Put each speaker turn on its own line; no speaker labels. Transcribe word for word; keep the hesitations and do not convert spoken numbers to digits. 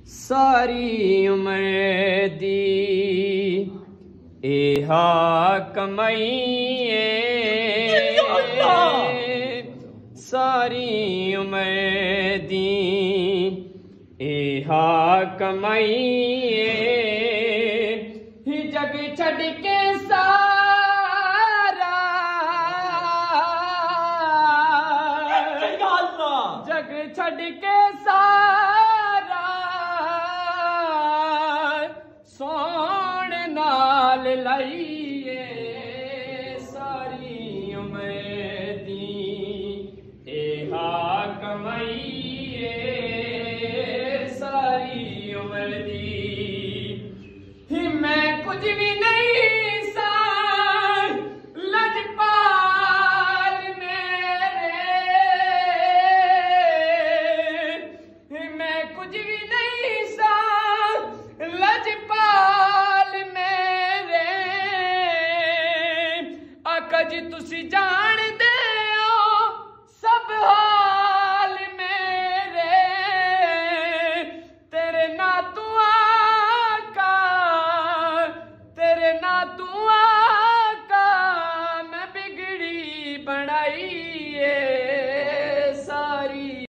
सारी उम्र दी एहा कमाईए, सारी उम्र दी एहा कमाईए, जग छड़ के सारा जग छड़ के सारा सोण नाल लाइए, सारी उम्र दी एहा कमाईए, सारी उम्र दी मैं कुछ भी नहीं सा लजपाल मेरे, मैं कुछ भी नहीं सा लजपाल मेरे, आका जी तुसी जान